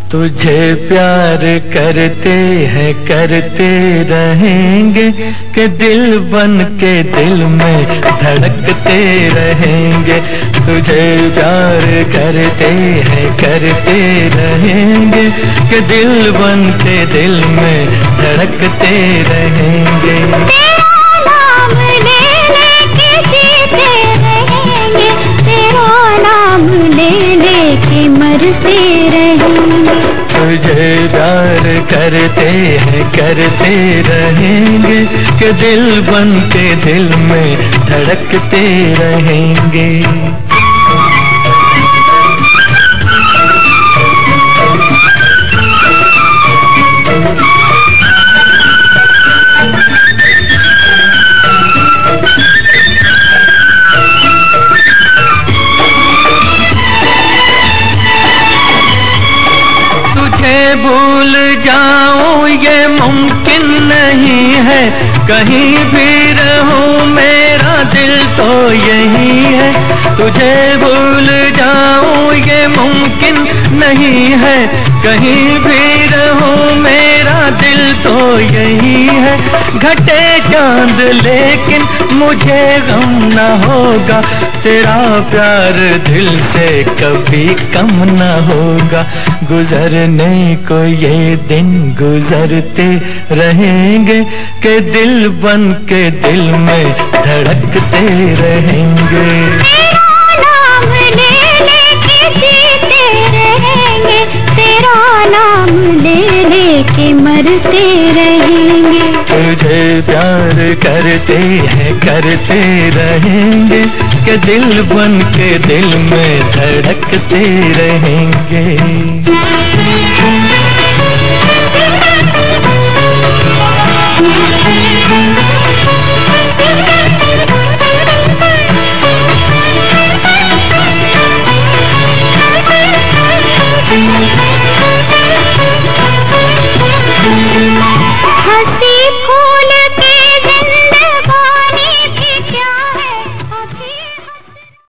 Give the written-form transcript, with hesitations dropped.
तुझे प्यार करते हैं करते रहेंगे कि दिल बन के दिल में धड़कते रहेंगे। तुझे प्यार करते हैं करते रहेंगे कि दिल बन के दिल में धड़कते रहेंगे। मरते रहेंगे। तुझे प्यार करते हैं करते रहेंगे कि दिल बन के दिल में धड़कते रहेंगे। भूल जाऊं ये मुमकिन नहीं है, कहीं भी रहूं मेरा दिल तो यही है। तुझे भूल जाऊं ये मुमकिन नहीं है, कहीं भी रहूं मेरा दिल तो यही है। घटे चांद लेकिन मुझे गम न होगा, तेरा प्यार दिल से कभी कम न होगा। गुजरने को ये दिन गुजरते रहेंगे कि दिल बन के दिल में धड़कते रहेंगे। तेरा नाम ले लेके जीते रहेंगे, तेरा नाम ले लेके मरते रहेंगे। तुझे प्यार करते हैं करते रहेंगे कि दिल बन के दिल में धड़कते रहेंगे।